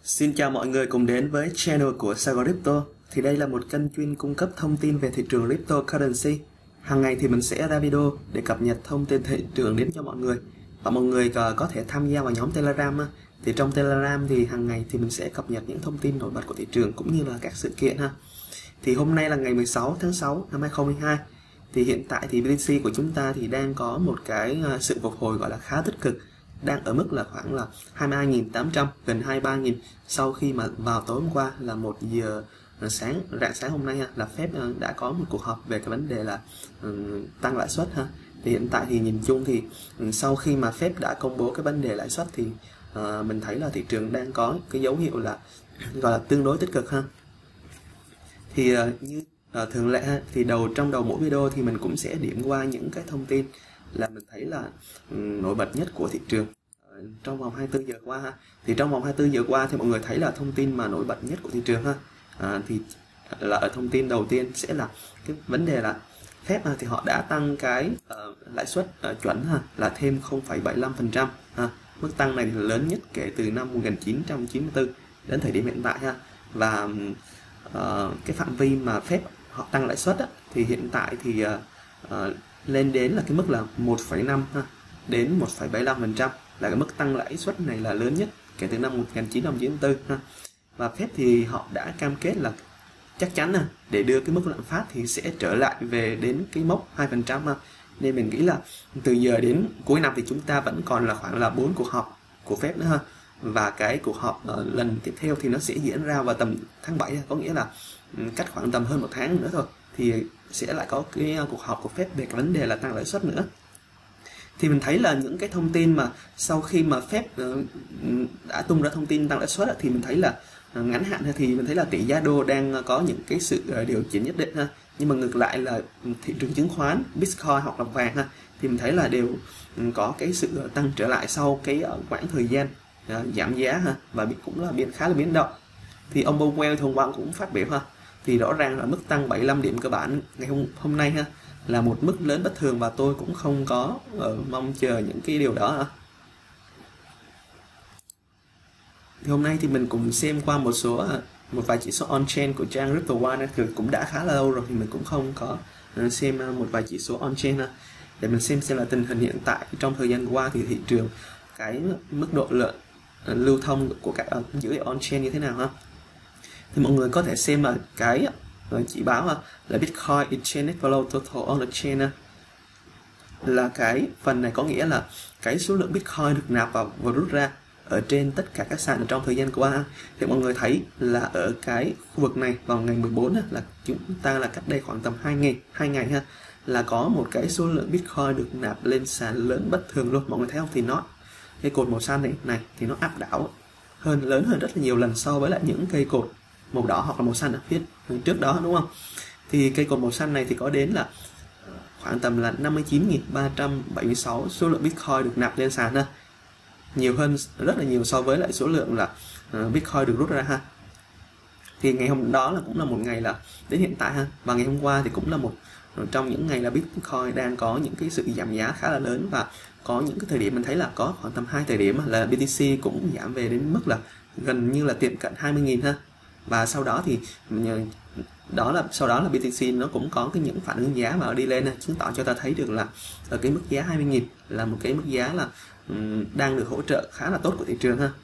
Xin chào mọi người cùng đến với channel của Saigon Crypto. Thì đây là một kênh chuyên cung cấp thông tin về thị trường cryptocurrency. Hàng ngày thì mình sẽ ra video để cập nhật thông tin thị trường đến cho mọi người. Và mọi người có thể tham gia vào nhóm Telegram. Thì trong Telegram thì hàng ngày thì mình sẽ cập nhật những thông tin nổi bật của thị trường cũng như là các sự kiện ha. Thì hôm nay là ngày 16 tháng 6 năm 2022. Thì hiện tại thì BTC của chúng ta thì đang có một cái sự phục hồi gọi là khá tích cực, đang ở mức là khoảng là 22.800, gần 23.000 sau khi mà vào tối hôm qua là 1 giờ sáng, rạng sáng hôm nay là Fed đã có một cuộc họp về cái vấn đề là tăng lãi suất ha. Thì hiện tại thì nhìn chung thì sau khi mà Fed đã công bố cái vấn đề lãi suất thì mình thấy là thị trường đang có cái dấu hiệu là gọi là tương đối tích cực ha. Thì như thường lệ thì trong đầu mỗi video thì mình cũng sẽ điểm qua những cái thông tin là mình thấy là nổi bật nhất của thị trường trong vòng 24 giờ qua ha. Thì trong vòng 24 giờ qua thì mọi người thấy là thông tin mà nổi bật nhất của thị trường ha. Thì là ở thông tin đầu tiên sẽ là cái vấn đề là Fed thì họ đã tăng cái lãi suất chuẩn ha, là thêm 0,75% ha. Mức tăng này thì lớn nhất kể từ năm 1994 đến thời điểm hiện tại ha. Và cái phạm vi mà Fed họ tăng lãi suất thì hiện tại thì lên đến là cái mức là 1,5 đến 1,75%, là cái mức tăng lãi suất này là lớn nhất kể từ năm 1994 ha. Và Fed thì họ đã cam kết là chắc chắn để đưa cái mức lạm phát thì sẽ trở lại về đến cái mốc 2% ha. Nên mình nghĩ là từ giờ đến cuối năm thì chúng ta vẫn còn là khoảng là 4 cuộc họp của Fed nữa ha. Và cái cuộc họp lần tiếp theo thì nó sẽ diễn ra vào tầm tháng 7, có nghĩa là cách khoảng tầm hơn 1 tháng nữa thôi thì sẽ lại có cái cuộc họp của Fed về cái vấn đề là tăng lãi suất nữa. Thì mình thấy là những cái thông tin mà sau khi mà Fed đã tung ra thông tin tăng lãi suất thì mình thấy là ngắn hạn thì mình thấy là tỷ giá đô đang có những cái sự điều chỉnh nhất định ha. Nhưng mà ngược lại là thị trường chứng khoán, Bitcoin hoặc là vàng ha, thì mình thấy là đều có cái sự tăng trở lại sau cái quãng thời gian giảm giá ha, và cũng là khá là biến động. Thì ông Powell hôm qua cũng phát biểu ha, thì rõ ràng là mức tăng 75 điểm cơ bản ngày hôm nay ha là một mức lớn bất thường, và tôi cũng không có mong chờ những cái điều đó ha. Thì hôm nay thì mình cùng xem qua một vài chỉ số on-chain của trang CryptoOne thì cũng đã khá là lâu rồi, thì mình cũng không có xem một vài chỉ số on-chain để mình xem là tình hình hiện tại trong thời gian qua thì thị trường cái mức độ lưu thông của các dữ liệu on-chain như thế nào ha. Thì mọi người có thể xem là cái chỉ báo là Bitcoin Exchange Flow Total on the chain là cái phần này, có nghĩa là cái số lượng Bitcoin được nạp vào và rút ra ở trên tất cả các sàn ở trong thời gian qua. Thì mọi người thấy là ở cái khu vực này vào ngày 14 là chúng ta là cách đây khoảng tầm 2 ngày ha, là có một cái số lượng Bitcoin được nạp lên sàn lớn bất thường luôn. Mọi người thấy không, thì nó cái cột màu xanh này thì nó áp đảo lớn hơn rất là nhiều lần so với lại những cây cột màu đỏ hoặc là màu xanh ở phía trước đó, đúng không? Thì cây cột màu xanh này thì có đến là khoảng tầm là 59.376 số lượng Bitcoin được nạp lên sàn ha, nhiều hơn rất là nhiều so với lại số lượng là Bitcoin được rút ra ha. Thì ngày hôm đó là cũng là một ngày là đến hiện tại ha, và ngày hôm qua thì cũng là một trong những ngày là Bitcoin đang có những cái sự giảm giá khá là lớn, và có những cái thời điểm mình thấy là có khoảng tầm 2 thời điểm là BTC cũng giảm về đến mức là gần như là tiệm cận 20.000 ha. Và sau đó thì sau đó là BTC nó cũng có những phản ứng giá và đi lên, chứng tỏ cho ta thấy được là ở cái mức giá 20.000 là một cái mức giá là đang được hỗ trợ khá là tốt của thị trường ha.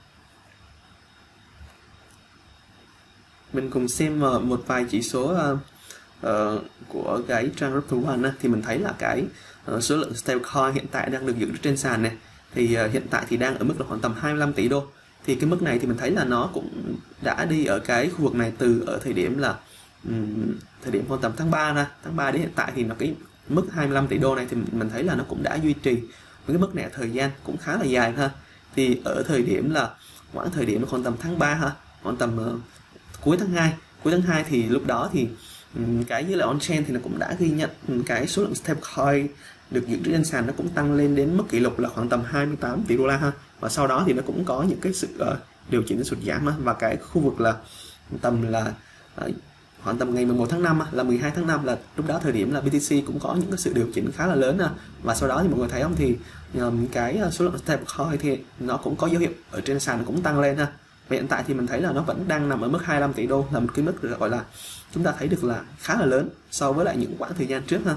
Mình cùng xem một vài chỉ số của cái trang CryptoOne thì mình thấy là cái số lượng stablecoin hiện tại đang được giữ trên sàn này thì hiện tại thì đang ở mức là khoảng tầm 25 tỷ đô. Thì cái mức này thì mình thấy là nó cũng đã đi ở cái khu vực này từ ở thời điểm là thời điểm khoảng tầm tháng 3 đến hiện tại, thì nó cái mức 25 tỷ đô này thì mình thấy là nó cũng đã duy trì với cái mức này thời gian cũng khá là dài ha. Thì ở thời điểm là khoảng thời điểm khoảng tầm tháng 3 ha, khoảng tầm cuối tháng 2 thì lúc đó thì cái dữ liệu on-chain thì nó cũng đã ghi nhận cái số lượng stablecoin được giữ trên sàn nó cũng tăng lên đến mức kỷ lục là khoảng tầm 28 tỷ đô la ha. Và sau đó thì nó cũng có những cái sự điều chỉnh sụt giảm và cái khu vực là tầm là khoảng tầm ngày 11 tháng 5 là 12 tháng 5 là lúc đó thời điểm là BTC cũng có những cái sự điều chỉnh khá là lớn. Và sau đó thì mọi người thấy không, thì cái số lượng stablecoin thì nó cũng có dấu hiệu ở trên sàn nó cũng tăng lên ha. Và hiện tại thì mình thấy là nó vẫn đang nằm ở mức 25 tỷ đô, là một cái mức gọi là chúng ta thấy được là khá là lớn so với lại những quãng thời gian trước ha.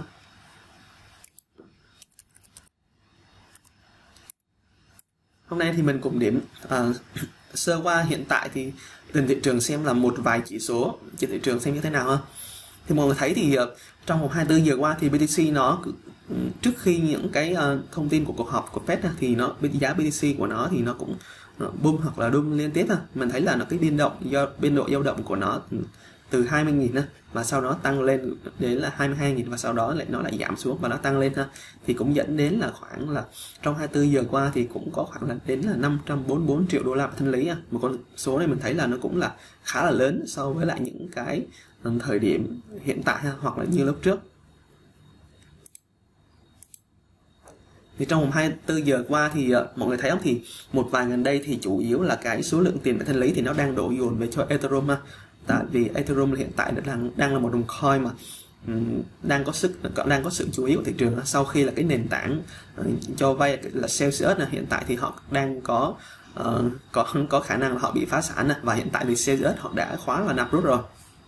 Hôm nay thì mình cũng điểm sơ qua hiện tại thì trên thị trường xem là một vài chỉ số trên thị trường xem như thế nào ha. Thì mọi người thấy thì trong vòng 24 giờ qua thì BTC nó trước khi những cái thông tin của cuộc họp của Fed thì giá BTC của nó thì nó cũng boom hoặc là doom liên tiếp. Mình thấy là nó cái biên độ dao động của nó từ 20.000 và sau đó tăng lên đến là 22.000 và sau đó nó lại giảm xuống và nó tăng lên ha. Thì cũng dẫn đến là khoảng là trong 24 giờ qua thì cũng có khoảng là đến là 544 triệu đô la thanh lý. Một con số này mình thấy là nó cũng là khá là lớn so với lại những cái thời điểm hiện tại hoặc là như lúc trước. Thì trong vòng 24 giờ qua thì mọi người thấy không, thì một vài gần đây thì chủ yếu là cái số lượng tiền thanh lý thì nó đang đổ dồn về cho Ethereum ha. Tại vì Ethereum hiện tại đang là một đồng coin mà đang có sự chú ý của thị trường sau khi là cái nền tảng cho vay là Celsius hiện tại thì họ đang có khả năng là họ bị phá sản và hiện tại thì Celsius họ đã khóa và nạp rút rồi.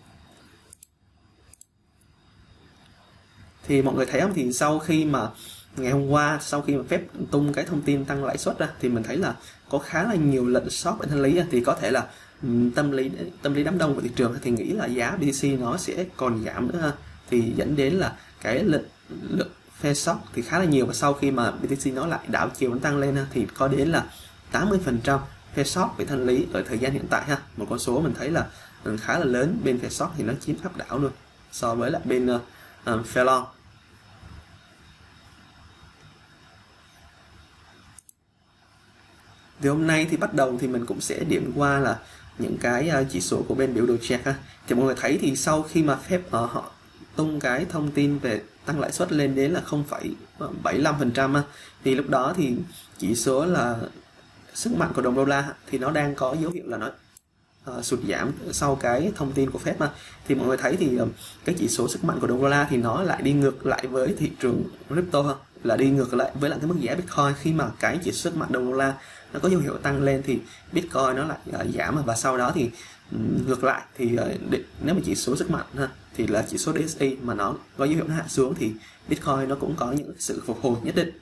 Thì mọi người thấy không, thì sau khi mà ngày hôm qua sau khi mà Fed tung cái thông tin tăng lãi suất ra thì mình thấy là có khá là nhiều lệnh short thanh lý, thì có thể là tâm lý đám đông của thị trường thì nghĩ là giá BTC nó sẽ còn giảm nữa ha, thì dẫn đến là cái lượng phe short thì khá là nhiều, và sau khi mà BTC nó lại đảo chiều nó tăng lên ha, thì có đến là 80% phe short bị thanh lý ở thời gian hiện tại ha, một con số mình thấy là khá là lớn. Bên phe short thì nó chiếm khắp đảo luôn so với lại bên phe long. Thì hôm nay thì bắt đầu thì mình cũng sẽ điểm qua là những cái chỉ số của bên biểu đồ check ha. Thì mọi người thấy thì sau khi mà Fed họ tung cái thông tin về tăng lãi suất lên đến là 0,75% thì lúc đó thì chỉ số là sức mạnh của đồng đô la thì nó đang có dấu hiệu là nó sụt giảm sau cái thông tin của Fed thì mọi người thấy thì cái chỉ số sức mạnh của đồng đô la thì nó lại đi ngược lại với thị trường crypto là đi ngược lại với lại cái mức giá Bitcoin. Khi mà cái chỉ số sức mạnh đồng đô la nó có dấu hiệu tăng lên thì Bitcoin nó lại giảm, và sau đó thì ngược lại thì nếu mà chỉ số sức mạnh thì là chỉ số DXY mà nó có dấu hiệu nó hạ xuống thì Bitcoin nó cũng có những sự phục hồi nhất định.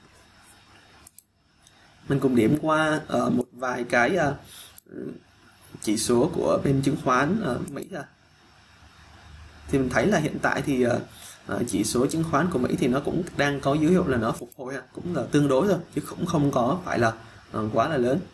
Mình cùng điểm qua một vài cái chỉ số của bên chứng khoán Mỹ thì mình thấy là hiện tại thì chỉ số chứng khoán của Mỹ thì nó cũng đang có dấu hiệu là nó phục hồi, cũng là tương đối thôi chứ cũng không có phải là quá là lớn.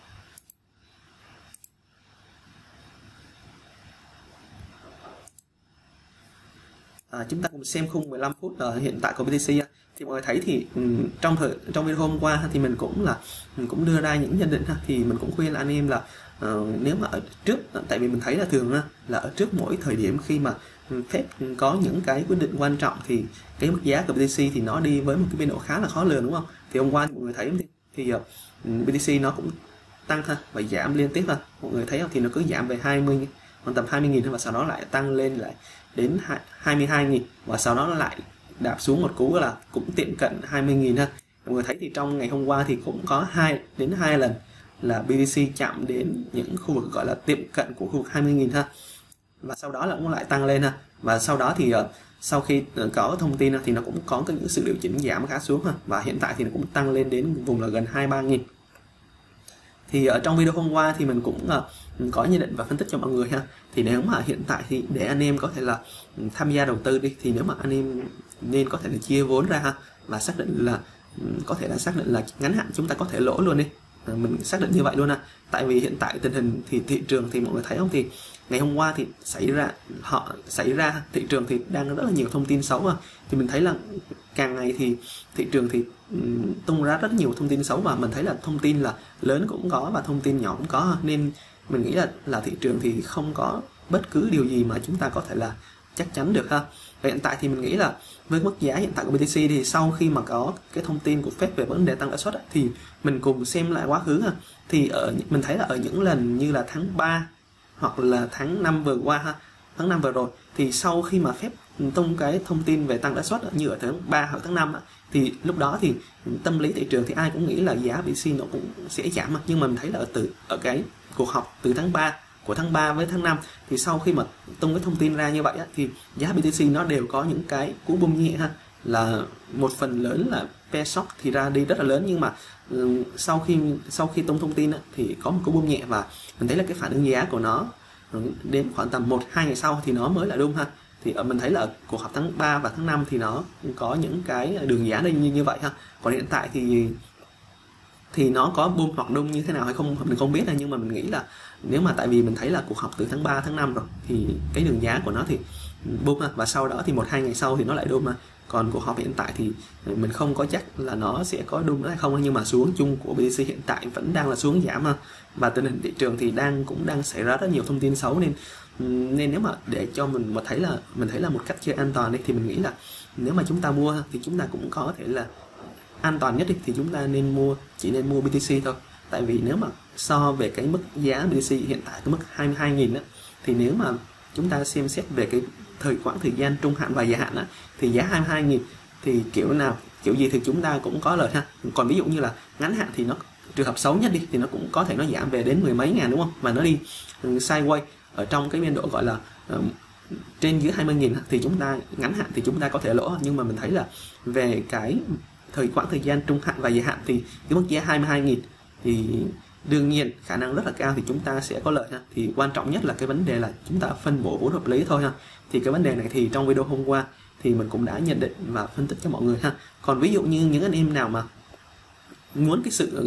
Chúng ta cùng xem khung 15 phút hiện tại của BTC thì mọi người thấy thì trong video hôm qua thì mình cũng đưa ra những nhận định thì mình cũng khuyên là anh em là nếu mà ở trước, tại vì mình thấy là thường là ở trước mỗi thời điểm khi mà Fed có những cái quyết định quan trọng thì cái mức giá của BTC thì nó đi với một cái biên độ khá là khó lường, đúng không? Thì hôm qua mọi người thấy thì BTC nó cũng tăng và giảm liên tiếp mọi người thấy không, thì nó cứ giảm về 20 còn tầm 20.000 và sau đó lại tăng lên lại đến 22.000 và sau đó nó lại đạp xuống một cú là cũng tiệm cận 20.000 mọi người thấy thì trong ngày hôm qua thì cũng có 2 đến 2 lần là BTC chạm đến những khu vực gọi là tiệm cận của khu vực 20.000 và sau đó là cũng lại tăng lên và sau đó thì sau khi có thông tin thì nó cũng có những sự điều chỉnh giảm khá xuống và hiện tại thì nó cũng tăng lên đến vùng là gần 23.000. Thì ở trong video hôm qua thì mình cũng có nhận định và phân tích cho mọi người thì nếu mà hiện tại thì để anh em có thể là tham gia đầu tư đi thì nếu mà anh em nên có thể là chia vốn ra và xác định là có thể là xác định là ngắn hạn chúng ta có thể lỗ luôn đi, mình xác định như vậy luôn tại vì hiện tại tình hình thì thị trường thì mọi người thấy không, thì ngày hôm qua thì xảy ra thị trường thì đang rất là nhiều thông tin xấu thì mình thấy là càng ngày thì thị trường thì tung ra rất nhiều thông tin xấu và mình thấy là thông tin là lớn cũng có và thông tin nhỏ cũng có, nên mình nghĩ là thị trường thì không có bất cứ điều gì mà chúng ta có thể là chắc chắn được Và hiện tại thì mình nghĩ là với mức giá hiện tại của BTC thì sau khi mà có cái thông tin của Fed về vấn đề tăng lãi suất thì mình cùng xem lại quá khứ thì mình thấy là ở những lần như là tháng 3 hoặc là tháng 5 vừa qua tháng 5 vừa rồi thì sau khi mà Fed tung cái thông tin về tăng lãi suất như ở tháng 3 hoặc tháng 5 thì lúc đó thì tâm lý thị trường thì ai cũng nghĩ là giá BTC nó cũng sẽ giảm, nhưng mà mình thấy là ở cái cuộc họp từ tháng 3 với tháng 5 thì sau khi mà tung cái thông tin ra như vậy á, thì giá BTC nó đều có những cái cú bung nhẹ ha, là một phần lớn là pairs shock thì ra đi rất là lớn, nhưng mà sau khi tung thông tin á, thì có một cú bung nhẹ và mình thấy là cái phản ứng giá của nó đến khoảng tầm 1-2 ngày sau thì nó mới là đung ha. Thì mình thấy là cuộc họp tháng 3 và tháng 5 thì nó có những cái đường giá đây như vậy ha. Còn hiện tại thì nó có boom hoặc đung như thế nào hay không mình không biết, nhưng mà mình nghĩ là nếu mà tại vì mình thấy là cuộc họp từ tháng 3 tháng 5 rồi thì cái đường giá của nó thì boom và sau đó thì 1-2 ngày sau thì nó lại đung mà. Còn cuộc họp hiện tại thì mình không có chắc là nó sẽ có đung nữa hay không, nhưng mà xuống chung của BTC hiện tại vẫn đang là xuống giảm ha. Và tình hình thị trường thì cũng đang xảy ra rất nhiều thông tin xấu, nên nếu mà để cho mình thấy là một cách chơi an toàn thì mình nghĩ là nếu mà chúng ta mua thì chúng ta cũng có thể là an toàn nhất thì chúng ta chỉ nên mua BTC thôi. Tại vì nếu mà so về cái mức giá BTC hiện tại cái mức 22.000 á, thì nếu mà chúng ta xem xét về cái quãng thời gian trung hạn và dài hạn á, thì giá 22.000 thì kiểu gì thì chúng ta cũng có lợi ha. Còn ví dụ như là ngắn hạn thì nó trường hợp xấu nhất thì nó cũng có thể nó giảm về đến 10 mấy ngàn đúng không, mà nó đi sideways ở trong cái biên độ gọi là trên dưới 20.000 thì chúng ta ngắn hạn thì chúng ta có thể lỗ. Nhưng mà mình thấy là về cái quãng thời gian trung hạn và dài hạn thì cái mức giá 22.000 thì đương nhiên khả năng rất là cao thì chúng ta sẽ có lợi ha. Thì quan trọng nhất là cái vấn đề là chúng ta phân bổ vốn hợp lý thôi ha. Thì cái vấn đề này thì trong video hôm qua thì mình cũng đã nhận định và phân tích cho mọi người ha. Còn ví dụ như những anh em nào mà muốn cái sự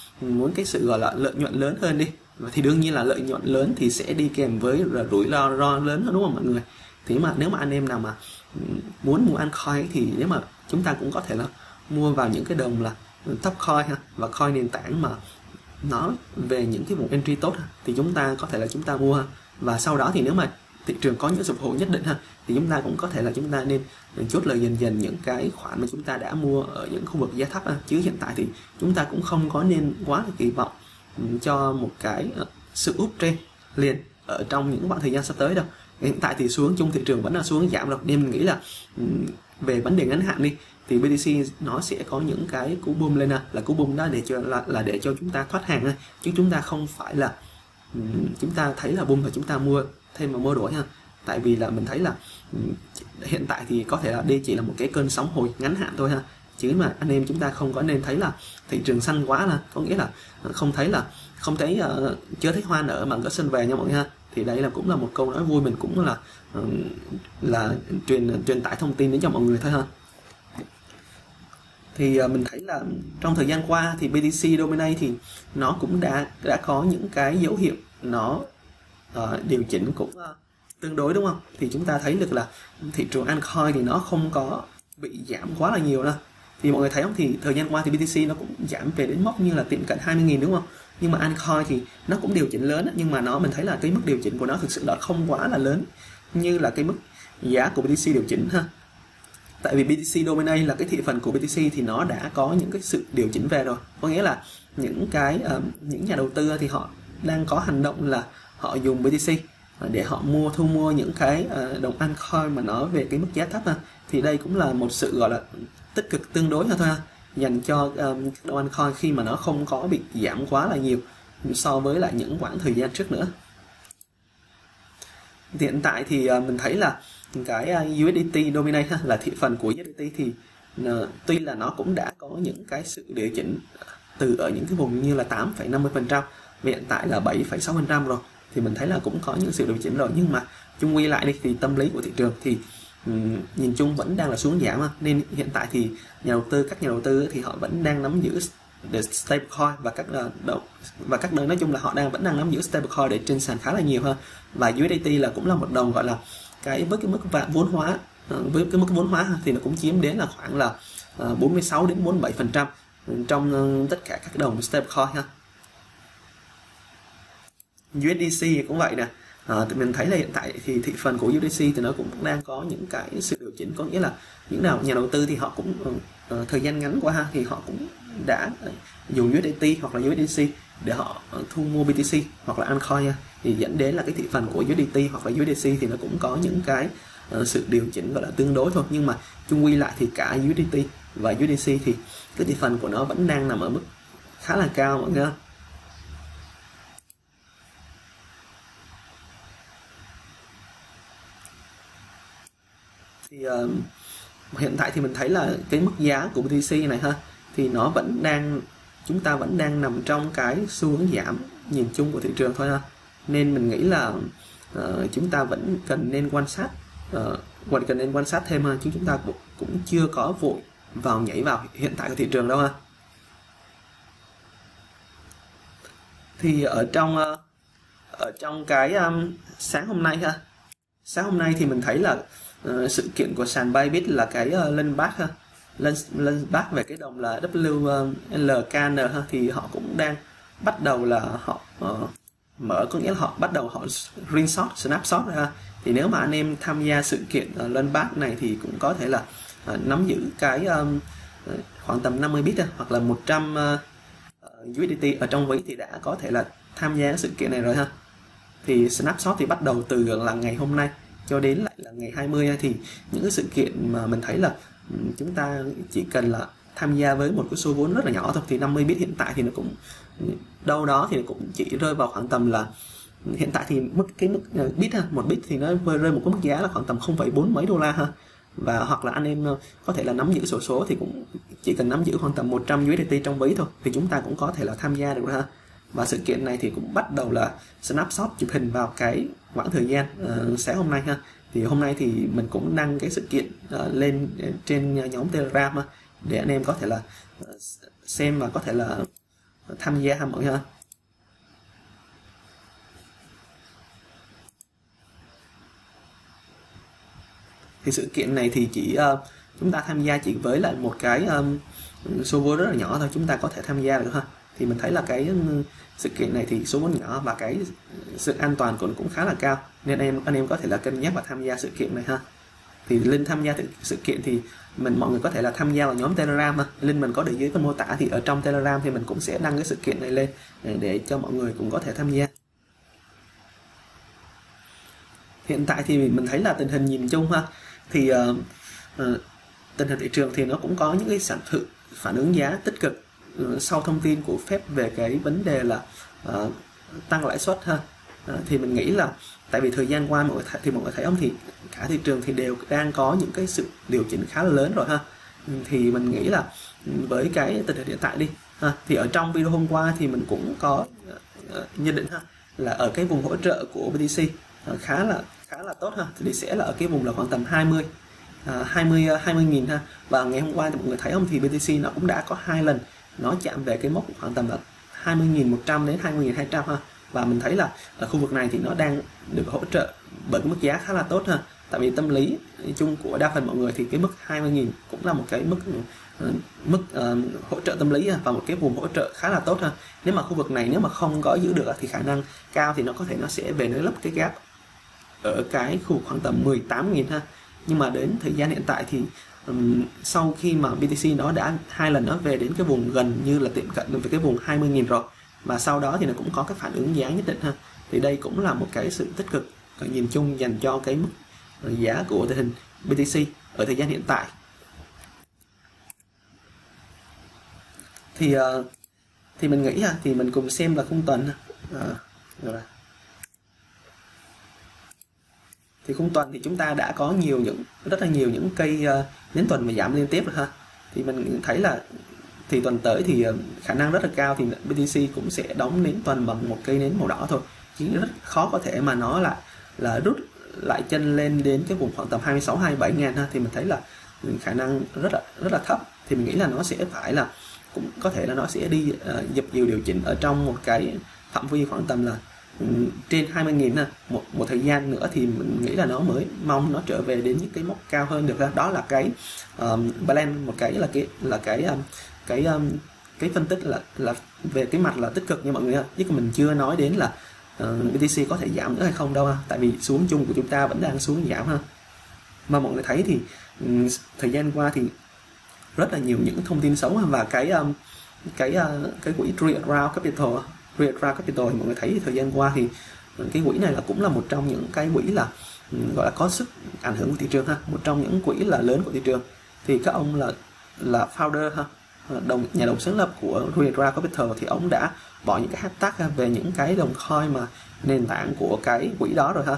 gọi là lợi nhuận lớn hơn đi, thì đương nhiên là lợi nhuận lớn thì sẽ đi kèm với rủi ro lớn hơn đúng không mọi người. Thì mà nếu mà anh em nào mà muốn mua altcoin thì nếu mà chúng ta cũng có thể là mua vào những cái đồng là top coin ha, và coin nền tảng mà nó về những cái vùng entry tốt ha, thì chúng ta có thể là chúng ta mua ha. Và sau đó thì nếu mà thị trường có những sụp hổ nhất định ha, thì chúng ta cũng có thể là chúng ta nên chốt lời dần những cái khoản mà chúng ta đã mua ở những khu vực giá thấp ha. Chứ hiện tại thì chúng ta cũng không có nên quá là kỳ vọng cho một cái sự uptrend liền ở trong những khoảng thời gian sắp tới đâu. Hiện tại thì xuống chung thị trường vẫn là xuống giảm rồi, nên mình nghĩ là về vấn đề ngắn hạn đi thì BTC nó sẽ có những cái cú boom lên là cú boom đó để cho chúng ta thoát hàng, chứ chúng ta không phải là chúng ta thấy là boom và chúng ta mua thêm mà mua đổi ha. Tại vì là mình thấy là hiện tại thì có thể là đây chỉ là một cái cơn sóng hồi ngắn hạn thôi ha, chứ mà anh em chúng ta không có nên thấy là thị trường xanh quá, là có nghĩa là không thấy chưa thấy hoa nở mà có xuân về nha mọi người ha. Thì đây cũng là một câu nói vui, mình cũng là truyền tải thông tin đến cho mọi người thôi ha. Thì mình thấy là trong thời gian qua thì BTC Dominate thì nó cũng đã có những cái dấu hiệu nó điều chỉnh cũng tương đối đúng không. Thì chúng ta thấy được là thị trường altcoin thì nó không có bị giảm quá là nhiều đâu. Thì mọi người thấy không, thì thời gian qua thì BTC nó cũng giảm về đến mốc như là tiệm cận 20.000 đúng không. Nhưng mà altcoin thì nó cũng điều chỉnh lớn, nhưng mà mình thấy là cái mức điều chỉnh của nó thực sự là không quá là lớn như là cái mức giá của BTC điều chỉnh ha. Tại vì BTC Dominate là cái thị phần của BTC thì nó đã có những cái sự điều chỉnh về rồi. Có nghĩa là những nhà đầu tư thì họ đang có hành động là họ dùng BTC để họ thu mua những cái đồng altcoin mà nó về cái mức giá thấp ha. Thì đây cũng là một sự gọi là tích cực tương đối thôi ha, dành cho đồng altcoin khi mà nó không có bị giảm quá là nhiều so với lại những quãng thời gian trước nữa. Hiện tại thì mình thấy là cái USDT Dominate ha, là thị phần của USDT thì tuy là nó cũng đã có những cái sự điều chỉnh từ ở những cái vùng như là 8,50%, hiện tại là 7,6% rồi, thì mình thấy là cũng có những sự điều chỉnh rồi. Nhưng mà chung quy lại đi thì tâm lý của thị trường thì nhìn chung vẫn đang là xuống giảm ha. Nên hiện tại thì các nhà đầu tư thì họ vẫn đang nắm giữ stablecoin và các nơi nói chung là họ vẫn đang nắm giữ stablecoin để trên sàn khá là nhiều ha. Và USDT là cũng là một đồng gọi là với cái mức vốn hóa thì nó cũng chiếm đến là khoảng là 46 đến 47% trong tất cả các đồng stablecoin ha. USDC cũng vậy nè. Mình thấy là hiện tại thì thị phần của USDC thì nó cũng đang có những cái sự điều chỉnh, có nghĩa là những nhà đầu tư thì họ cũng thời gian ngắn qua ha, thì họ cũng đã dùng USDT hoặc là USDC để họ thu mua BTC hoặc là altcoin ha. Thì dẫn đến là cái thị phần của USDT hoặc là USDC thì nó cũng có những cái sự điều chỉnh gọi là tương đối thôi. Nhưng mà chung quy lại thì cả USDT và USDC thì cái thị phần của nó vẫn đang nằm ở mức khá là cao mọi người. Thì hiện tại thì mình thấy là cái mức giá của BTC này ha, thì nó vẫn đang, chúng ta vẫn đang nằm trong cái xu hướng giảm nhìn chung của thị trường thôi ha, nên mình nghĩ là chúng ta vẫn cần nên quan sát, cần nên quan sát thêm ha, chứ chúng ta cũng chưa có vội vào nhảy vào hiện tại của thị trường đâu ha. Thì ở trong cái sáng hôm nay ha, sáng hôm nay thì mình thấy là sự kiện của sàn Bybit là cái lên back ha, lên back về cái đồng là WLKN ha, thì họ cũng đang bắt đầu là họ mở, có nghĩa là họ bắt đầu họ ring short, snapshot ha. Thì nếu mà anh em tham gia sự kiện lên back này thì cũng có thể là nắm giữ cái khoảng tầm 50 bit hoặc là 100 USDT ở trong ví thì đã có thể là tham gia sự kiện này rồi ha. Thì snapshot thì bắt đầu từ là ngày hôm nay cho đến lại là ngày 20 thì những cái sự kiện mà mình thấy là chúng ta chỉ cần là tham gia với một cái số vốn rất là nhỏ thôi. Thì 50 bit hiện tại thì nó cũng đâu đó thì nó cũng chỉ rơi vào khoảng tầm là, hiện tại thì mức bit ha, một bit thì nó rơi một cái mức giá là khoảng tầm 0,4 mấy đô la ha. Và hoặc là anh em có thể là nắm giữ sổ số thì cũng chỉ cần nắm giữ khoảng tầm 100 USDT trong ví thôi thì chúng ta cũng có thể là tham gia được ha. Và sự kiện này thì cũng bắt đầu là snapshot chụp hình vào cái quãng thời gian sáng hôm nay ha. Thì hôm nay thì mình cũng đăng cái sự kiện lên trên nhóm Telegram ha, để anh em có thể là xem và có thể là tham gia ha mọi người ha. Thì sự kiện này thì chỉ chúng ta tham gia chỉ với lại một cái số vốn rất là nhỏ thôi, chúng ta có thể tham gia được ha. Thì mình thấy là cái sự kiện này thì số vốn nhỏ và cái sự an toàn cũng khá là cao, nên anh em có thể là cân nhắc và tham gia sự kiện này ha. Thì link tham gia sự kiện thì mọi người có thể là tham gia vào nhóm Telegram ha. Link mình có để dưới phần mô tả, thì ở trong Telegram thì mình cũng sẽ đăng cái sự kiện này lên để cho mọi người cũng có thể tham gia. Hiện tại thì mình thấy là tình hình nhìn chung ha, thì tình hình thị trường thì nó cũng có những cái phản ứng giá tích cực sau thông tin của Fed về cái vấn đề là tăng lãi suất ha. Thì mình nghĩ là tại vì thời gian qua mọi người thấy không, thì cả thị trường thì đều đang có những cái sự điều chỉnh khá là lớn rồi ha. Thì mình nghĩ là với cái tình hình hiện tại đi ha, thì ở trong video hôm qua thì mình cũng có nhận định ha, là ở cái vùng hỗ trợ của BTC khá là tốt ha, thì sẽ là ở cái vùng là khoảng tầm 20.000 ha. Và ngày hôm qua thì mọi người thấy không, thì BTC nó cũng đã có 2 lần nó chạm về cái mốc khoảng tầm là 20.100 đến 20.200 ha. Và mình thấy là ở khu vực này thì nó đang được hỗ trợ bởi cái mức giá khá là tốt ha. Tại vì tâm lý chung của đa phần mọi người thì cái mức 20.000 cũng là một cái mức hỗ trợ tâm lý và một cái vùng hỗ trợ khá là tốt ha. Nếu mà khu vực này nếu mà không có giữ được thì khả năng cao thì nó có thể nó sẽ về nó lấp cái gap ở cái khu khoảng tầm 18.000 ha. Nhưng mà đến thời gian hiện tại thì sau khi mà BTC nó đã 2 lần nó về đến cái vùng gần như là tiệm cận với cái vùng 20.000 rồi, và sau đó thì nó cũng có cái phản ứng giá nhất định ha. Thì đây cũng là một cái sự tích cực nhìn chung dành cho cái mức giá của tình hình BTC ở thời gian hiện tại. Thì mình nghĩ ha, thì mình cùng xem là khung tuần thì khung tuần thì chúng ta đã có rất là nhiều những cây nến tuần mà giảm liên tiếp rồi ha. Thì mình thấy là thì tuần tới thì khả năng rất là cao thì BTC cũng sẽ đóng nến tuần bằng một cây nến màu đỏ thôi, chứ rất khó có thể mà nó là rút lại chân lên đến cái vùng khoảng tầm 26-27 ngàn ha. Thì mình thấy là khả năng rất là thấp. Thì mình nghĩ là nó sẽ phải là cũng có thể là nó sẽ đi dập dìu điều chỉnh ở trong một cái phạm vi khoảng tầm là trên 20.000 ha. Một thời gian nữa thì mình nghĩ là nó mới mong nó trở về đến những cái mốc cao hơn được ha. Đó là cái plan, một cái là cái phân tích là về cái mặt là tích cực nha mọi người ha. Chứ mình chưa nói đến là BTC có thể giảm nữa hay không đâu ha. Tại vì xuống chung của chúng ta vẫn đang xuống giảm ha. Mà mọi người thấy thì thời gian qua thì rất là nhiều những thông tin xấu và cái quỹ Rearound Capital thì mọi người thấy thời gian qua thì cái quỹ này là cũng là một trong những cái quỹ là gọi là có sức ảnh hưởng của thị trường ha, một trong những quỹ là lớn của thị trường. Thì các ông là là founder ha, nhà đồng sáng lập của Rueda Capital, thì ông đã bỏ những cái hashtag về những cái đồng coin mà nền tảng của cái quỹ đó rồi ha.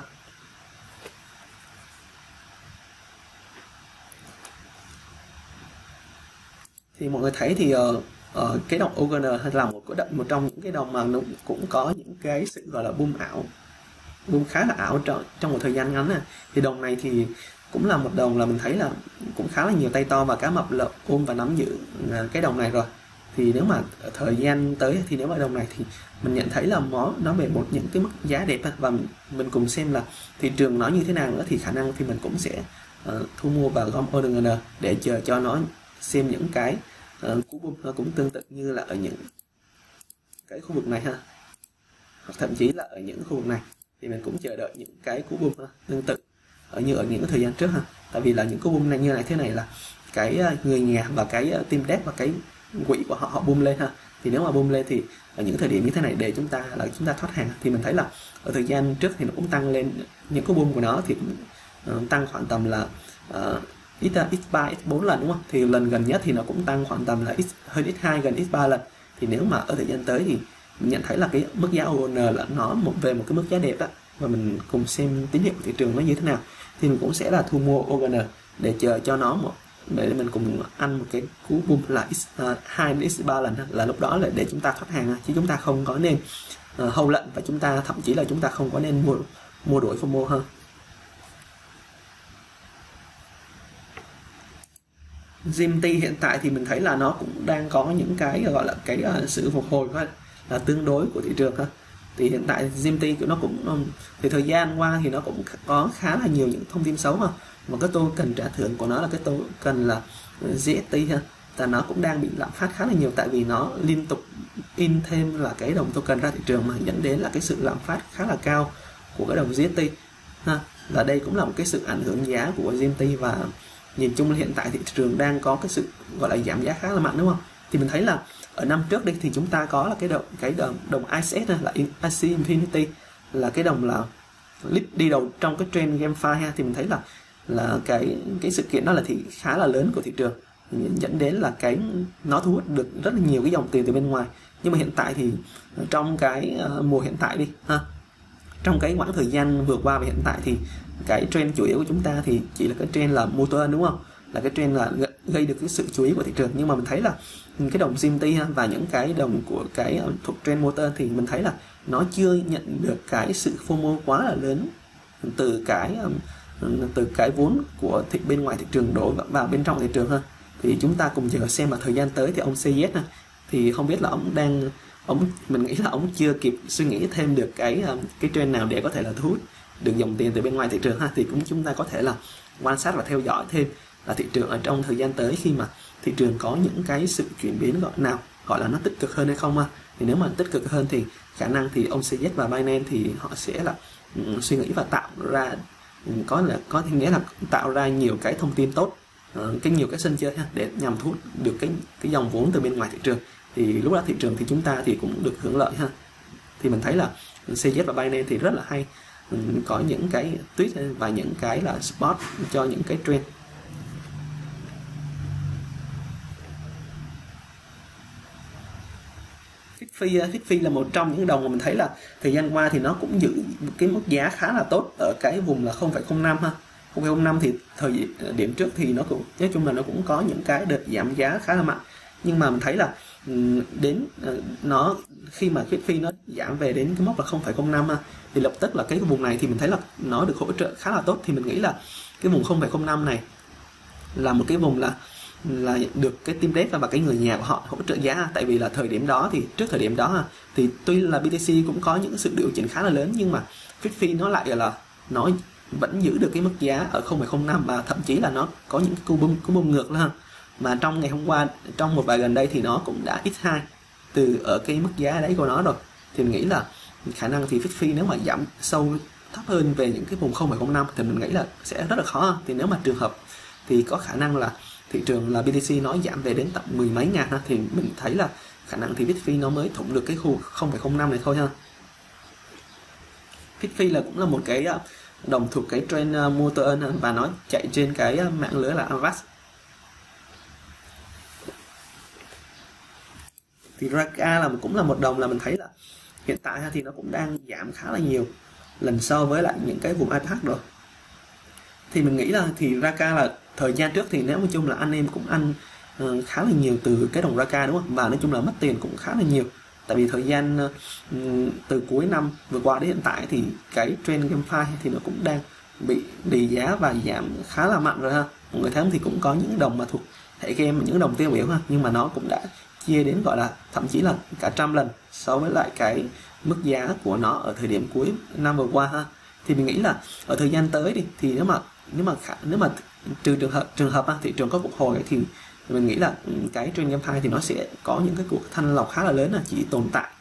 Thì mọi người thấy thì cái đồng OGN là một trong những cái đồng mà nó cũng có những cái sự gọi là boom khá là ảo trong một thời gian ngắn này. Thì đồng này thì cũng là một đồng là mình thấy là cũng khá là nhiều tay to và cá mập là ôm và nắm giữ cái đồng này rồi. Thì nếu mà ở thời gian tới thì nếu mà đồng này thì mình nhận thấy là nó về những cái mức giá đẹp, và mình cùng xem là thị trường nó như thế nào nữa, thì khả năng thì mình cũng sẽ thu mua và gom OGN để chờ cho nó xem những cái cú boom cũng tương tự như là ở những cái khu vực này ha, hoặc thậm chí là ở những khu vực này, thì mình cũng chờ đợi những cái cú boom tương tự ở những thời gian trước ha. Tại vì là những cú boom này như này thế này là cái người nhà và cái team dev và cái quỹ của họ boom lên ha. Thì nếu mà boom lên thì ở những thời điểm như thế này để chúng ta thoát hàng, thì mình thấy là ở thời gian trước thì nó cũng tăng lên, những cú boom của nó thì cũng tăng khoảng tầm là x3 x4 lần, đúng không? Thì lần gần nhất thì nó cũng tăng khoảng tầm là hơn x2 gần x3 lần. Thì nếu mà ở thời gian tới thì mình nhận thấy là cái mức giá OGN là nó về một cái mức giá đẹp đó, và mình cùng xem tín hiệu của thị trường nó như thế nào, thì mình cũng sẽ là thu mua OGN để chờ cho nó để mình cùng ăn một cái cú boom là x2 đến x3 lần, là lúc đó là để chúng ta thoát hàng, chứ chúng ta không có nên hold lệnh, và chúng ta thậm chí là chúng ta không có nên mua đuổi FOMO hơn. GMT hiện tại thì mình thấy là nó cũng đang có những cái gọi là cái sự phục hồi là tương đối của thị trường ha. Thì hiện tại GMT nó cũng thì thời gian qua thì nó cũng có khá là nhiều những thông tin xấu ha. Một cái token trả thưởng của nó là cái token là GST ha, và nó cũng đang bị lạm phát khá là nhiều, tại vì nó liên tục in thêm là cái đồng token ra thị trường, mà dẫn đến là cái sự lạm phát khá là cao của cái đồng GST ha. Là đây cũng là một cái sự ảnh hưởng giá của GMT, và nhìn chung là hiện tại thị trường đang có cái sự gọi là giảm giá khá là mạnh, đúng không? Thì mình thấy là ở năm trước đây thì chúng ta có là cái đồng ICS này, là IC Infinity, là cái đồng là đi đầu trong cái trend GameFi ha. Thì mình thấy là cái sự kiện đó là thì khá là lớn của thị trường, dẫn đến là nó thu hút được rất là nhiều cái dòng tiền từ bên ngoài. Nhưng mà hiện tại thì trong cái mùa hiện tại đi ha, trong cái quãng thời gian vừa qua và hiện tại thì cái trend chủ yếu của chúng ta thì chỉ là cái trend là motor, đúng không? Là cái trend là gây được cái sự chú ý của thị trường. Nhưng mà mình thấy là cái đồng GMT và những cái đồng của cái thuộc trend motor thì mình thấy là nó chưa nhận được cái sự FOMO quá là lớn từ cái vốn của bên ngoài thị trường đổ vào bên trong thị trường ha. Thì chúng ta cùng chờ xem mà thời gian tới thì ông CZ thì không biết là mình nghĩ là ông chưa kịp suy nghĩ thêm được cái trend nào để có thể là thu hút được dòng tiền từ bên ngoài thị trường ha. Thì chúng ta có thể là quan sát và theo dõi thêm là thị trường ở trong thời gian tới, khi mà thị trường có những cái sự chuyển biến gọi là nó tích cực hơn hay không ha. Thì nếu mà tích cực hơn thì khả năng thì ông CZ và Binance thì họ sẽ là suy nghĩ và tạo ra có nghĩa là tạo ra nhiều cái thông tin tốt, nhiều cái sân chơi ha, để nhằm thu hút được cái dòng vốn từ bên ngoài thị trường. Thì lúc đó thị trường thì chúng ta thì cũng được hưởng lợi ha. Thì mình thấy là CZ và Binance thì rất là hay, có những cái tweet và những cái là spot cho những cái trend. Fitfi là một trong những đồng mà mình thấy là thời gian qua thì nó cũng giữ cái mức giá khá là tốt ở cái vùng là 0,05 ha. 0,05 thì thời điểm trước thì nó cũng nói chung là nó cũng có những cái đợt giảm giá khá là mạnh, nhưng mà mình thấy là đến nó khi mà Fitfi nó giảm về đến cái mốc là 0,05 ha, thì lập tức là cái vùng này thì mình thấy là nó được hỗ trợ khá là tốt. Thì mình nghĩ là cái vùng 0,05 này là một cái vùng là được cái team dev và cái người nhà của họ hỗ trợ giá. Tại vì là thời điểm đó thì trước thời điểm đó thì tuy là BTC cũng có những sự điều chỉnh khá là lớn, nhưng mà Fitfi nó lại là nó vẫn giữ được cái mức giá ở 0,05, và thậm chí là nó có những cú boom ngược luôn ha. Mà trong ngày hôm qua, trong một vài gần đây thì nó cũng đã x2 từ ở cái mức giá đấy của nó rồi. Thì mình nghĩ là khả năng thì Fitfi nếu mà giảm sâu thấp hơn về những cái vùng 0,05 thì mình nghĩ là sẽ rất là khó. Thì nếu mà trường hợp thì có khả năng là thị trường là BTC nó giảm về đến tận 10 mấy ngàn ha, thì mình thấy là khả năng thì Fitfi nó mới thủng được cái khu 0,05 này thôi ha. Fitfi là cũng là một cái đồng thuộc cái trend motor và nó chạy trên cái mạng lưới là Avast. Thì Raka là cũng là một đồng là mình thấy là hiện tại thì nó cũng đang giảm khá là nhiều lần so với lại những cái vùng iPad rồi. Thì mình nghĩ là thì Raka là thời gian trước thì nếu nói chung là anh em cũng ăn khá là nhiều từ cái đồng Raka đúng không, và nói chung là mất tiền cũng khá là nhiều. Tại vì thời gian từ cuối năm vừa qua đến hiện tại thì cái trend GameFi thì nó cũng đang bị đì giá và giảm khá là mạnh rồi ha. Mọi người thấy không, thì cũng có những đồng mà thuộc hệ game, những đồng tiêu biểu ha, nhưng mà nó cũng đã chia đến gọi là thậm chí là cả 100 lần so với lại cái mức giá của nó ở thời điểm cuối năm vừa qua ha. Thì mình nghĩ là ở thời gian tới đi thì nếu mà trừ trường hợp thị trường có phục hồi thì mình nghĩ là cái trend GameFi thì nó sẽ có những cái cuộc thanh lọc khá là lớn, là chỉ tồn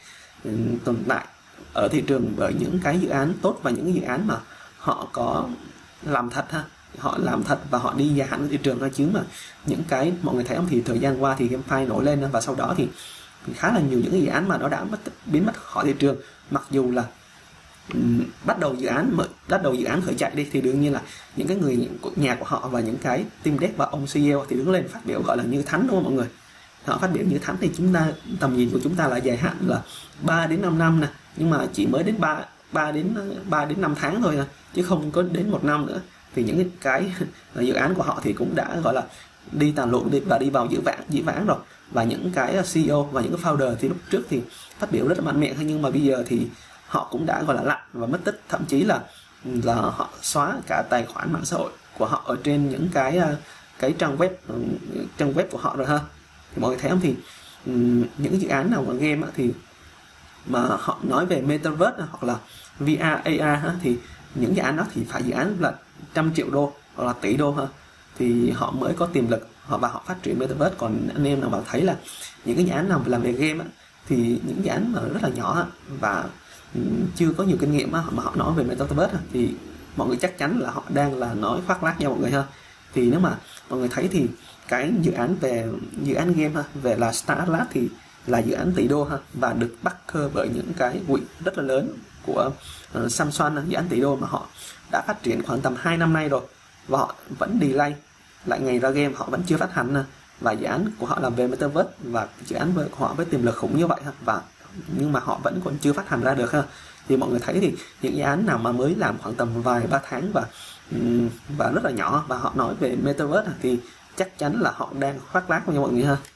tại ở thị trường bởi những cái dự án tốt và những cái dự án mà họ có làm thật ha, họ làm thật và họ đi dài hạn với thị trường thôi. Chứ mà những cái mọi người thấy không, thì thời gian qua thì GameFi nổi lên và sau đó thì khá là nhiều những cái dự án mà nó đã biến mất khỏi thị trường, mặc dù là bắt đầu dự án khởi chạy đi thì đương nhiên là những cái người nhà của họ và những cái team dev và ông CEO thì đứng lên phát biểu gọi là như thánh, đúng không mọi người? Họ phát biểu như thánh thì chúng ta tầm nhìn của chúng ta là dài hạn là 3 đến 5 năm nè, nhưng mà chỉ mới đến 3 đến 5 tháng thôi nè, chứ không có đến 1 năm nữa. Thì những cái dự án của họ thì cũng đã gọi là đi tàn lụi và đi vào dĩ vãng rồi. Và những cái CEO và những cái founder thì lúc trước thì phát biểu rất là mạnh mẽ, nhưng mà bây giờ thì họ cũng đã gọi là lặng và mất tích, thậm chí là họ xóa cả tài khoản mạng xã hội của họ ở trên những cái trang web của họ rồi ha. Thì mọi người thấy không, thì những dự án nào mà game thì mà họ nói về Metaverse hoặc là VR AR ha, thì những dự án đó thì phải dự án là 100 triệu đô hoặc là tỷ đô ha, thì họ mới có tiềm lực và họ phát triển Metaverse. Còn anh em nào mà thấy là những cái dự án nào làm về game thì những dự án mà rất là nhỏ và chưa có nhiều kinh nghiệm mà họ nói về Metaverse thì mọi người chắc chắn là họ đang là nói khoác lác nha mọi người ha. Thì nếu mà mọi người thấy thì cái dự án game về là Star Atlas thì là dự án tỷ đô ha, và được backer bởi những cái quỹ rất là lớn của Samsung, dự án tỷ đô mà họ đã phát triển khoảng tầm 2 năm nay rồi, và họ vẫn delay lại ngày ra game, họ vẫn chưa phát hành và dự án của họ làm về Metaverse và dự án của họ với tiềm lực khủng như vậy ha, nhưng mà họ vẫn còn chưa phát hành ra được ha. Thì mọi người thấy thì những dự án nào mà mới làm khoảng tầm vài 3 tháng và rất là nhỏ và họ nói về Metaverse thì chắc chắn là họ đang khoác lác nha mọi người ha.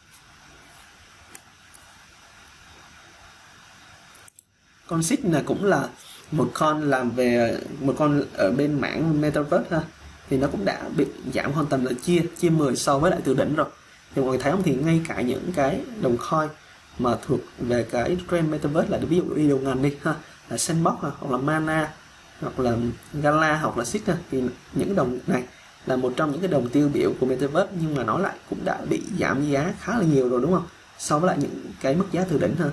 Con Six này cũng là một con ở bên mảng Metaverse ha, thì nó cũng đã bị giảm hoàn toàn là chia 10 so với lại từ đỉnh rồi. Thì mọi người thấy không, thì ngay cả những cái đồng coin mà thuộc về cái trend Metaverse là ví dụ đi đầu ngành đi ha, là Sandbox hoặc là Mana hoặc là Gala hoặc là Six thì những đồng này là một trong những cái đồng tiêu biểu của Metaverse, nhưng mà nó lại cũng đã bị giảm giá khá là nhiều rồi đúng không, so với lại những cái mức giá từ đỉnh ha.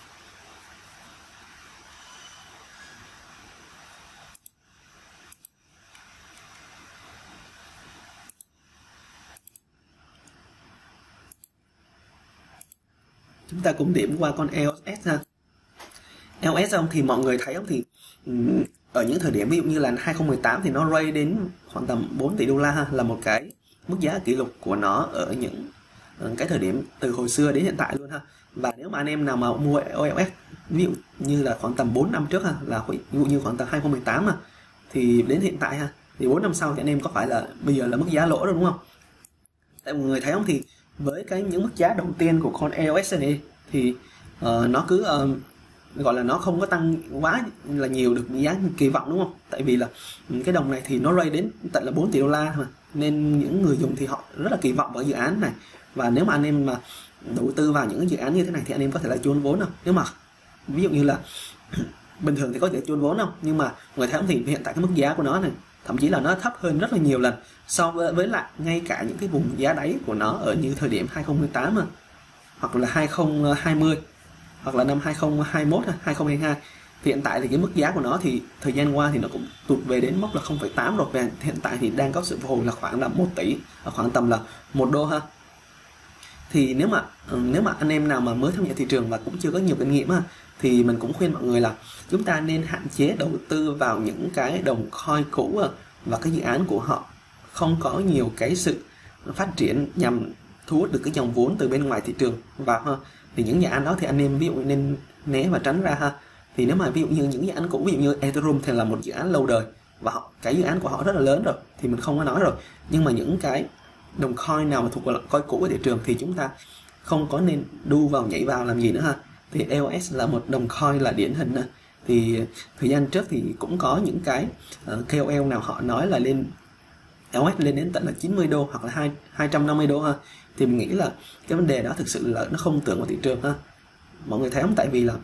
Chúng ta cũng điểm qua con EOS ha. EOS không, thì mọi người thấy không, thì ở những thời điểm ví dụ như là 2018 thì nó ray đến khoảng tầm 4 tỷ đô la ha, là một cái mức giá kỷ lục của nó ở những cái thời điểm từ hồi xưa đến hiện tại luôn ha. Và nếu mà anh em nào mà mua EOS ví dụ như là khoảng tầm 4 năm trước ha, là ví dụ như khoảng tầm 2018 thì đến hiện tại ha, thì 4 năm sau thì anh em có phải là bây giờ là mức giá lỗ rồi đúng không? Tại mọi người thấy không, thì với những mức giá đầu tiên của con EOS này thì nó cứ gọi là nó không có tăng quá là nhiều được giá kỳ vọng đúng không? Tại vì là cái đồng này thì nó ray đến tận là 4 tỷ đô la mà, nên những người dùng thì họ rất là kỳ vọng vào dự án này. Và nếu mà anh em mà đầu tư vào những cái dự án như thế này thì anh em có thể là chôn vốn không? Nếu mà ví dụ như là bình thường thì có thể chôn vốn không, nhưng mà người thấy không, thì hiện tại cái mức giá của nó này thậm chí là nó thấp hơn rất là nhiều lần so với lại ngay cả những cái vùng giá đáy của nó ở như thời điểm 2018 hoặc là 2020 hoặc là năm 2021 2022. Thì hiện tại thì cái mức giá của nó thì thời gian qua thì nó cũng tụt về đến mốc là 0,8 rồi, và hiện tại thì đang có sự phục hồi là khoảng là 1 tỷ, khoảng tầm là 1 đô ha. Thì nếu mà anh em nào mà mới tham gia thị trường và cũng chưa có nhiều kinh nghiệm thì mình cũng khuyên mọi người là chúng ta nên hạn chế đầu tư vào những cái đồng coin cũ và cái dự án của họ không có nhiều cái sự phát triển nhằm thu hút được cái dòng vốn từ bên ngoài thị trường vào ha. thì những dự án đó thì anh em ví dụ nên né và tránh ra ha. Thì nếu mà ví dụ như những dự án cũ, ví dụ như Ethereum thì là một dự án lâu đời và cái dự án của họ rất là lớn rồi thì mình không có nói rồi, nhưng mà những cái đồng coin nào mà thuộc vào coin cũ của thị trường thì chúng ta không có nên đu vào nhảy vào làm gì nữa ha. Thì EOS là một đồng coin là điển hình. Thì thời gian trước thì cũng có những cái KOL nào họ nói là lên EOS lên đến tận là 90 đô hoặc là 250 đô ha. Thì mình nghĩ là cái vấn đề đó thực sự là nó không tưởng vào thị trường ha. Mọi người thấy không?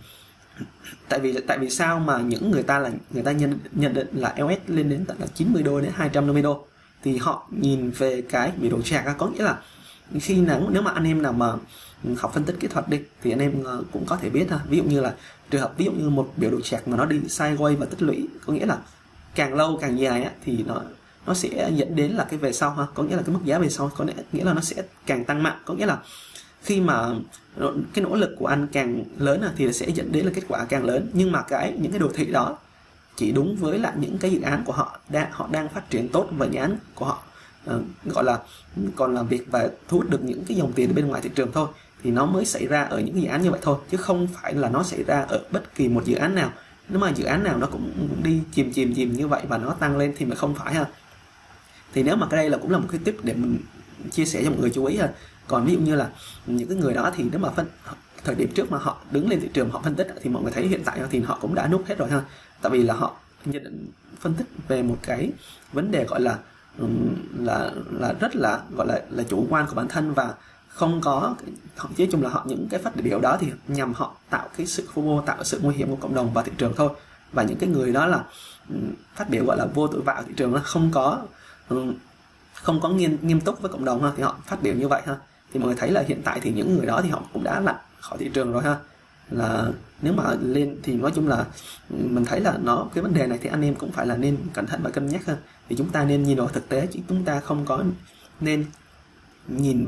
Tại vì sao mà những người ta nhận định là EOS lên đến tận là 90 đô đến 250 đô, thì họ nhìn về cái biểu đồ chart, có nghĩa là khi nào nếu mà anh em nào mà học phân tích kỹ thuật đi thì anh em cũng có thể biết ha. Ví dụ như là trường hợp ví dụ như một biểu đồ chart mà nó đi sideways và tích lũy, có nghĩa là càng lâu càng dài á, thì nó sẽ dẫn đến là cái về sau ha, có nghĩa là cái mức giá về sau có nghĩa là nó sẽ càng tăng mạnh, có nghĩa là khi mà cái nỗ lực của anh càng lớn thì nó sẽ dẫn đến là kết quả càng lớn. Nhưng mà những cái đồ thị đó chỉ đúng với lại những cái dự án của họ đang phát triển tốt và dự án của họ gọi là còn làm việc và thu hút được những cái dòng tiền bên ngoài thị trường thôi, thì nó mới xảy ra ở những cái dự án như vậy thôi, chứ không phải là nó xảy ra ở bất kỳ một dự án nào. Nếu mà dự án nào nó cũng đi chìm như vậy và nó tăng lên thì mình không phải ha. Thì nếu mà cái đây là cũng là một cái tip để mình chia sẻ cho mọi người chú ý ha. Còn ví dụ như là những cái người đó thì nếu mà thời điểm trước mà họ đứng lên thị trường họ phân tích thì mọi người thấy hiện tại thì họ cũng đã núp hết rồi ha. Tại vì là họ phân tích về một cái vấn đề gọi là rất là gọi là chủ quan của bản thân, và không có nói chung là họ những cái phát biểu đó thì nhằm họ tạo cái sự FOMO, tạo sự nguy hiểm của cộng đồng và thị trường thôi. Và những cái người đó là phát biểu gọi là vô tội vạ thị trường, nó không có nghiêm túc với cộng đồng ha, thì họ phát biểu như vậy ha. Thì mọi người thấy là hiện tại thì những người đó thì họ cũng đã lặn khỏi thị trường rồi ha. Là nếu mà lên thì nói chung là mình thấy là cái vấn đề này thì anh em cũng phải là nên cẩn thận và cân nhắc ha. Thì chúng ta nên nhìn vào thực tế, chứ chúng ta không có nên nhìn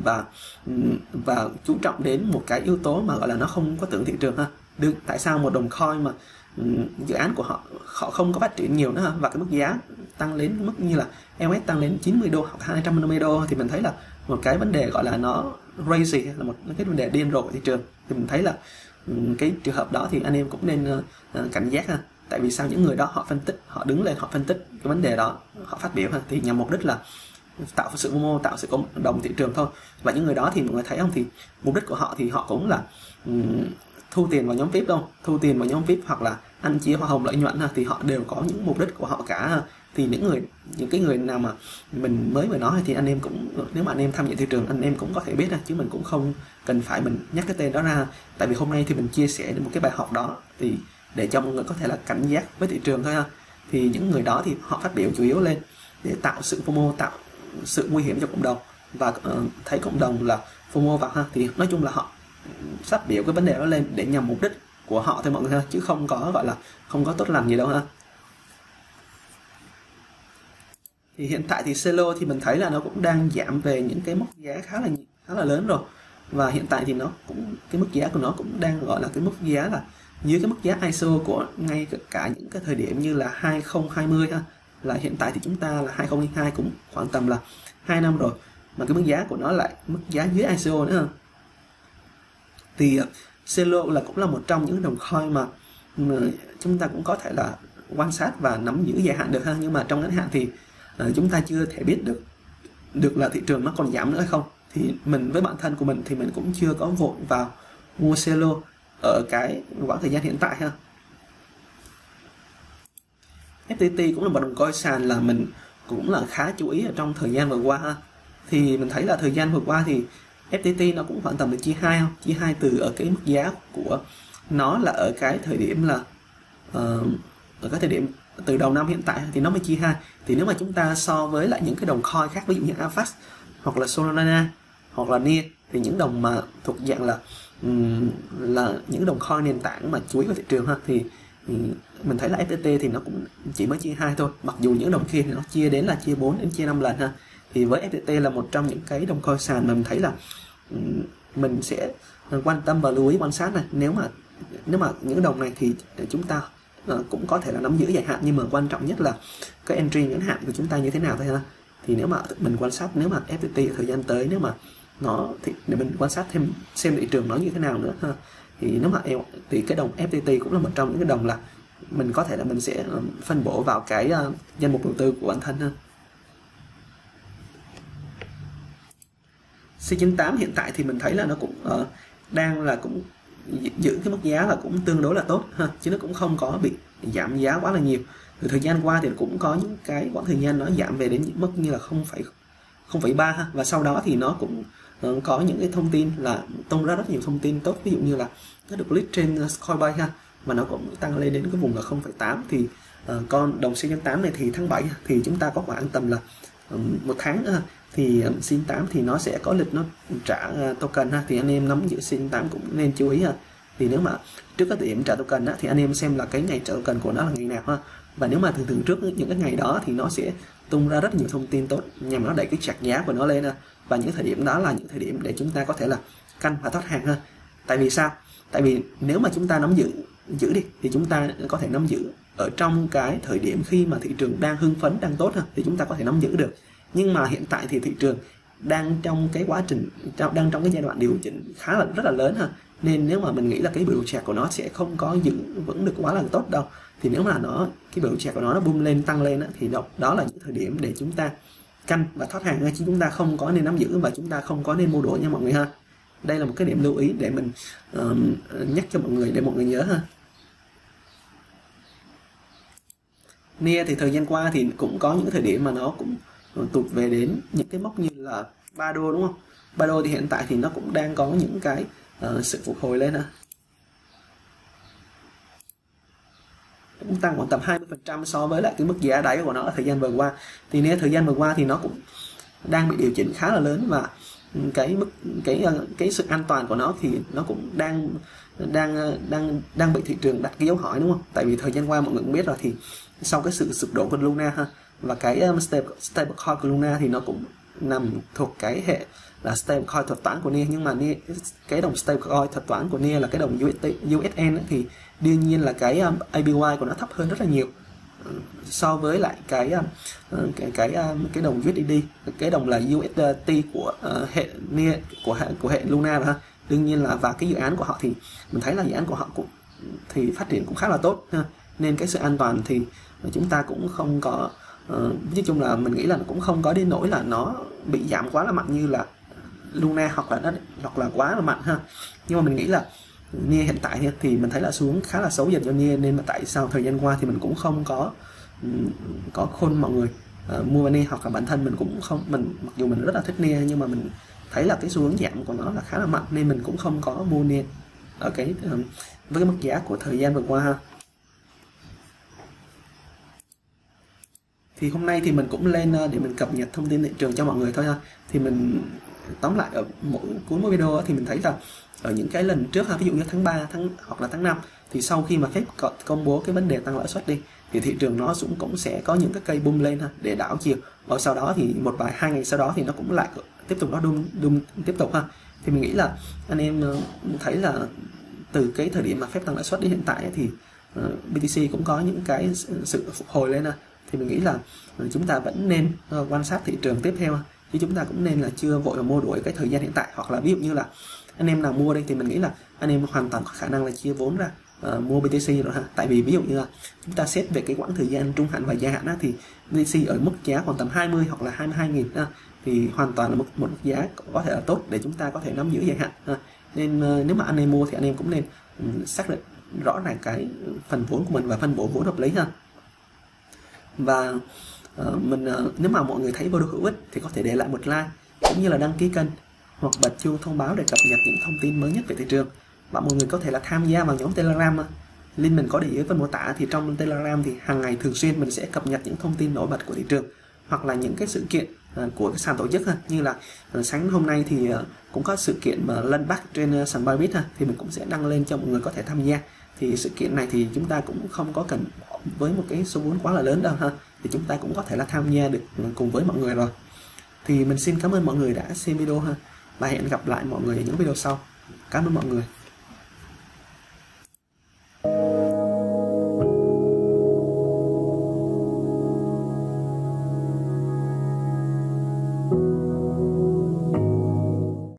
và chú trọng đến một cái yếu tố mà gọi là nó không có tưởng thị trường ha. Tại sao một đồng coin mà dự án của họ không có phát triển nhiều nữa ha, và cái mức giá tăng lên mức như là EOS tăng lên 90 đô hoặc 250 đô thì mình thấy là một cái vấn đề gọi là nó crazy, là một cái vấn đề điên rồ của thị trường. Thì mình thấy là cái trường hợp đó thì anh em cũng nên cảnh giác ha. Tại vì sao những người đó họ phân tích, họ đứng lên họ phân tích cái vấn đề đó, họ phát biểu ha, thì nhằm mục đích là tạo sự FOMO, tạo sự cộng đồng thị trường thôi. Và những người đó thì mọi người thấy không, thì mục đích của họ thì họ cũng là thu tiền vào nhóm VIP đâu, thu tiền vào nhóm VIP hoặc là ăn chia hoa hồng lợi nhuận ha, thì họ đều có những mục đích của họ cả ha. Thì những cái người nào mà mình mới vừa nói thì anh em cũng, nếu mà anh em tham dự thị trường anh em cũng có thể biết ha, chứ mình cũng không cần phải mình nhắc cái tên đó ra. Tại vì hôm nay thì mình chia sẻ một cái bài học đó thì để cho mọi người có thể là cảnh giác với thị trường thôi ha. Thì những người đó thì họ phát biểu chủ yếu lên để tạo sự FOMO, tạo sự nguy hiểm cho cộng đồng, và thấy cộng đồng là FOMO vào ha, thì nói chung là họ phát biểu cái vấn đề đó lên để nhằm mục đích của họ thôi mọi người ha, chứ không có gọi là không có tốt lành gì đâu ha. Thì hiện tại thì Celo thì mình thấy là nó cũng đang giảm về những cái mức giá khá là lớn rồi, và hiện tại thì nó cũng cái mức giá của nó cũng đang gọi là cái mức giá là dưới cái mức giá ISO của ngay cả những cái thời điểm như là 2020 ha. Là hiện tại thì chúng ta là 2022 cũng khoảng tầm là 2 năm rồi mà cái mức giá của nó lại mức giá dưới ICO nữa. Thì Celo cũng là một trong những đồng coin mà chúng ta cũng có thể là quan sát và nắm giữ dài hạn được ha. Nhưng mà trong ngắn hạn thì chúng ta chưa thể biết được là thị trường nó còn giảm nữa hay không. Thì với bản thân của mình thì mình cũng chưa có vội vào mua Celo ở cái quãng thời gian hiện tại ha. FTT cũng là một đồng coin sàn là mình cũng là khá chú ý ở trong thời gian vừa qua ha. Thì mình thấy là thời gian vừa qua thì FTT nó cũng khoảng tầm là chia 2 không? Chia 2 từ ở cái mức giá của nó là ở cái thời điểm là ở cái thời điểm từ đầu năm hiện tại thì nó mới chia 2. Thì nếu mà chúng ta so với lại những cái đồng coin khác, ví dụ như Avax hoặc là Solana hoặc là NEAR, thì những đồng mà thuộc dạng là những đồng coin nền tảng mà chú ý vào thị trường ha, thì mình thấy là FTT thì nó cũng chỉ mới chia 2 thôi, mặc dù những đồng kia thì nó chia đến là chia 4 đến chia 5 lần ha. Thì với FTT là một trong những cái đồng coin sàn mà mình thấy là mình sẽ quan tâm và lưu ý quan sát này. Nếu mà những đồng này thì chúng ta cũng có thể là nắm giữ dài hạn, nhưng mà quan trọng nhất là cái entry ngắn hạn của chúng ta như thế nào thôi ha. Thì nếu mà mình quan sát, nếu mà FTT thời gian tới nếu mà nó thì để mình quan sát thêm xem thị trường nó như thế nào nữa ha. Thì nếu mà thì cái đồng FPT cũng là một trong những cái đồng là mình có thể là mình sẽ phân bổ vào cái danh mục đầu tư của bản thân ha. C98 hiện tại thì mình thấy là nó cũng đang là cũng giữ cái mức giá là cũng tương đối là tốt ha, chứ nó cũng không có bị giảm giá quá là nhiều. Từ thời gian qua thì cũng có những cái quãng thời gian nó giảm về đến mức như là 0,3 ha, và sau đó thì nó cũng có những cái thông tin là tung ra rất nhiều thông tin tốt, ví dụ như là nó được list trên Coinbase ha, và nó cũng tăng lên đến cái vùng là 0,8. Thì con đồng C98 này thì tháng 7 thì chúng ta có khoảng tầm là một tháng nữa thì C98 thì nó sẽ có lịch nó trả token ha, thì anh em nắm giữ C98 cũng nên chú ý ha. Thì nếu mà trước cái điểm trả token thì anh em xem là cái ngày trả token của nó là ngày nào ha, và nếu mà thường trước những cái ngày đó thì nó sẽ tung ra rất nhiều thông tin tốt nhằm nó đẩy cái chart giá của nó lên ha. Và những thời điểm đó là những thời điểm để chúng ta có thể là canh và thoát hàng ha. Tại vì sao? Tại vì nếu mà chúng ta nắm giữ đi thì chúng ta có thể nắm giữ ở trong cái thời điểm khi mà thị trường đang hưng phấn, đang tốt ha, thì chúng ta có thể nắm giữ được. Nhưng mà hiện tại thì thị trường đang trong cái quá trình đang trong cái giai đoạn điều chỉnh khá là rất là lớn ha, nên nếu mà mình nghĩ là cái biểu chart của nó sẽ không có giữ vững được quá là tốt đâu. Thì nếu mà cái biểu chart của nó boom lên, tăng lên thì đó là những thời điểm để chúng ta canh và thoát hàng, chứ chúng ta không có nên nắm giữ và chúng ta không có nên mua đuổi nha mọi người ha. Đây là một cái điểm lưu ý để mình nhắc cho mọi người để mọi người nhớ ha. NIA thì thời gian qua thì cũng có những thời điểm mà nó cũng tụt về đến những cái mốc như là 3 đô đúng không? 3 đô thì hiện tại thì nó cũng đang có những cái sự phục hồi lên ha. Cũng tăng khoảng tầm 20% so với lại cái mức giá đáy của nó ở thời gian vừa qua. Thì NIA thời gian vừa qua thì nó cũng đang bị điều chỉnh khá là lớn, và cái sự an toàn của nó thì nó cũng đang bị thị trường đặt cái dấu hỏi đúng không? Tại vì thời gian qua mọi người cũng biết rồi, thì sau cái sự sụp đổ của Luna ha, và cái stablecoin của Luna thì nó cũng nằm thuộc cái hệ là stablecoin thuật toán của NIA. Nhưng mà cái đồng stablecoin thuật toán của NIA là cái đồng USN ấy, thì đương nhiên là cái APY của nó thấp hơn rất là nhiều so với lại cái đồng USDT, cái đồng là USDT của hệ NIA của hệ Luna ha. Đương nhiên là và cái dự án của họ thì mình thấy là dự án của họ cũng thì phát triển cũng khá là tốt ha. Nên cái sự an toàn thì chúng ta cũng không có nói chung là mình nghĩ là nó cũng không có đến nỗi là nó bị giảm quá là mạnh như là Luna hoặc là quá là mạnh ha. Nhưng mà mình nghĩ là NIA hiện tại thì mình thấy là xuống khá là xấu dần cho NIA, nên mà tại sao thời gian qua thì mình cũng không có khôn mọi người mua NIA, hoặc là bản thân mình cũng không, mình mặc dù mình rất là thích NIA nhưng mà mình thấy là cái xu hướng giảm của nó là khá là mạnh, nên mình cũng không có mua NIA ở với cái mức giá của thời gian vừa qua ha. Thì hôm nay thì mình cũng lên để mình cập nhật thông tin thị trường cho mọi người thôi ha. Thì mình tóm lại ở cuối mỗi video thì mình thấy là ở những cái lần trước ha, ví dụ như tháng 3 hoặc là tháng 5 thì sau khi mà Fed công bố cái vấn đề tăng lãi suất đi thì thị trường nó cũng sẽ có những cái cây boom lên ha để đảo chiều, và sau đó thì một vài 2 ngày sau đó thì nó cũng lại tiếp tục nó đung tiếp tục ha. Thì mình nghĩ là anh em thấy là từ cái thời điểm mà Fed tăng lãi suất đến hiện tại thì BTC cũng có những cái sự phục hồi lên ha. Thì mình nghĩ là chúng ta vẫn nên quan sát thị trường tiếp theo, chứ chúng ta cũng nên là chưa vội mà mua đuổi cái thời gian hiện tại. Hoặc là ví dụ như là anh em nào mua đây thì mình nghĩ là anh em hoàn toàn có khả năng là chia vốn ra mua BTC rồi ha. Tại vì ví dụ như là chúng ta xét về cái quãng thời gian trung hạn và dài hạn thì BTC ở mức giá khoảng tầm 20 hoặc là 22.000 thì hoàn toàn là một mức giá có thể là tốt để chúng ta có thể nắm giữ dài hạn ha. Nên nếu mà anh em mua thì anh em cũng nên xác định rõ ràng cái phần vốn của mình và phân bổ vốn hợp lý ha. Và nếu mà mọi người thấy video hữu ích thì có thể để lại một like cũng như là đăng ký kênh hoặc bật chuông thông báo để cập nhật những thông tin mới nhất về thị trường. Và mọi người có thể là tham gia vào nhóm Telegram, link mình có để dưới phần mô tả. Thì trong Telegram thì hàng ngày thường xuyên mình sẽ cập nhật những thông tin nổi bật của thị trường hoặc là những cái sự kiện của cái sàn tổ chức ha. Như là sáng hôm nay thì cũng có sự kiện mà lân bắc trên sàn Bybit ha, thì mình cũng sẽ đăng lên cho mọi người có thể tham gia. Thì sự kiện này thì chúng ta cũng không có cần với một cái số vốn quá là lớn đâu ha, thì chúng ta cũng có thể là tham gia được cùng với mọi người rồi. Thì mình xin cảm ơn mọi người đã xem video ha, và hẹn gặp lại mọi người ở những video sau. Cảm ơn mọi người.